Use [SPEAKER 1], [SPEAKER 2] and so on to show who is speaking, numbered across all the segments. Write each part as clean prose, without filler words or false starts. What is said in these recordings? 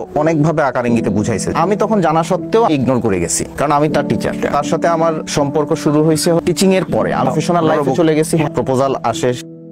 [SPEAKER 1] অনেকভাবে আকার ইঙ্গিতে বুঝাইছে। আমি তখন জানা সত্ত্বেও ইগনোর করে গেছি, কারণ আমি তার টিচার। তার সাথে আমার সম্পর্ক শুরু হয়েছে টিচিং এর পরে। আমি প্রফেশনাল লাইফে চলে গেছি। প্রপোজাল আসে,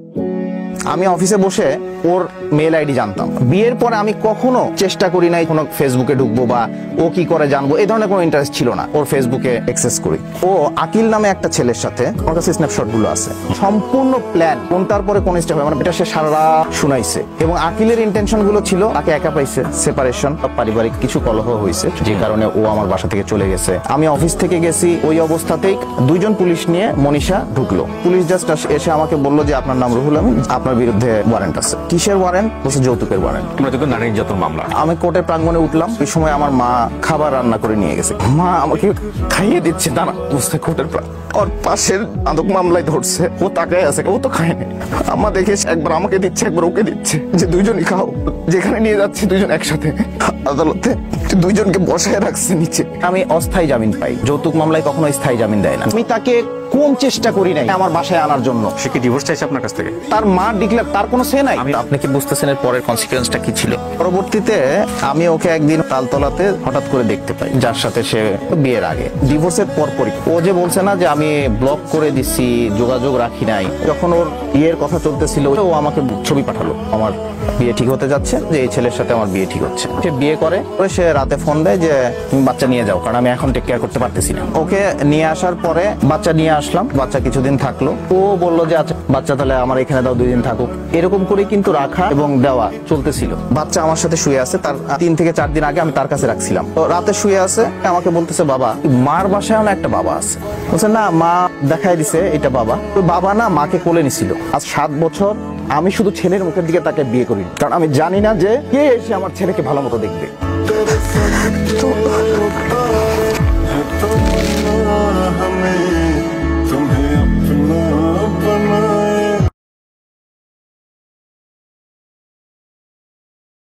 [SPEAKER 1] আমি অফিসে বসে ওর মেল আইডি জানতাম। বিয়ের পরে আমি কখনো চেষ্টা করি নাই কোনো ফেসবুকে ঢুকবো বা ও কি করে জানবো, এই ধরনের কোনো ইন্টারেস্ট ছিল না। ওর ফেসবুকে অ্যাক্সেস করি। ও আকিল নামে একটা ছেলের সাথে, আমার কাছে স্ন্যাপশট গুলো আছে, সম্পূর্ণ প্ল্যান কোনটার পরে কোন স্টেপ হয়, মানে এটা সে সারা রাত শুনাইছে। এবং আকিলের ইন্টেনশন গুলো ছিল তাকে একা পাইছে, সেপারেশন, পারিবারিক কিছু কলহ হয়েছে, যে কারণে ও আমার বাসা থেকে চলে গেছে। আমি অফিস থেকে গেছি, ওই অবস্থাতেই 2 জন পুলিশ নিয়ে মনীষা ঢুকলো। পুলিশ জাস্ট এসে আমাকে বললো যে আপনার নাম রুহুল আমিন, আপনার বিরুদ্ধে ওয়ারেন্ট আছে। কিসের ওয়ারেন্ট? বলছে যৌতুকের ওয়ারেন্ট।
[SPEAKER 2] নারী নির্যাতন মামলা।
[SPEAKER 1] আমি কোর্টের প্রাঙ্গণে উঠলাম। এই সময় আমার মা খাবার রান্না করে নিয়ে গেছে। মা আমাকে খাইয়ে দিচ্ছে, দাঁড়া বুঝতে কোর্টের ওর পাশের আদক মামলায় ধরছে, ও তাকায় আছে, ও তো খায়নি। আমা দেখে একবার আমাকে দিচ্ছে, একবার ওকে দিচ্ছে, যে 2 জনই খাও। যেখানে নিয়ে যাচ্ছে 2 জন একসাথে। আদালতে 2 জনকে বসায় রাখছে নিচে। আমি অস্থায়ী জামিন পাই। যৌতুক মামলায় কখনো স্থায়ী জামিন দেয় না। আমি তাকে কোন চেষ্টা করি নাই আমার বাসায় আনার জন্য।
[SPEAKER 2] সে কি ডিভোর্স চাইছে আপনার কাছ থেকে?
[SPEAKER 1] তার মা ডিক্লেয়ার, তার কোনো সে নাই। আপনি কি বুঝতেছেন এর পরের কনসিকুয়েন্সটা কি ছিল? পরবর্তীতে আমি ওকে একদিন তালতলাতে হঠাৎ করে দেখতে পাই, যার সাথে সে বিয়ের আগে, ডিভোর্সের পরপরই। ও যে বলছে না যে আমি ব্লক করে দিছি, যোগাযোগ রাখি নাই, যখন ওর বিয়ের কথা চলতেছিল ও আমাকে ছবি পাঠালো, আমার বিয়ে ঠিক হতে যাচ্ছে, যে এই ছেলের সাথে আমার বিয়ে ঠিক হচ্ছে। সে বিয়ে করে, সে রাতে ফোন দেয় যে তুমি বাচ্চা নিয়ে যাও, কারণ আমি এখন টেক কেয়ার করতে পারতেছি না। ওকে নিয়ে আসার পরে বাচ্চা নিয়ে আসলাম, বাচ্চা কিছুদিন থাকলো। ও বললো যে আচ্ছা বাচ্চা তাহলে আমার এখানে দাও, 2 দিন থাকুক। এরকম করে কিন্তু রাখা এবং দেওয়া চলতেছিল। বাচ্চা আমার সাথে শুয়ে আছে, তার 3 থেকে 4 দিন আগে আমি তার কাছে রাখছিলাম। তো রাতে শুয়ে আছে, আমাকে বলতেছে বাবা, মার বাসায় না একটা বাবা আছে। বলছে না, মা দেখাই দিছে এটা বাবা। তো বাবা না মাকে কোলে নিছিল। আজ 7 বছর আমি শুধু ছেলের মুখের দিকে তাকে বিয়ে করি, কারণ আমি জানি না যে কে এসে আমার ছেলেকে ভালো মতো দেখবে। তো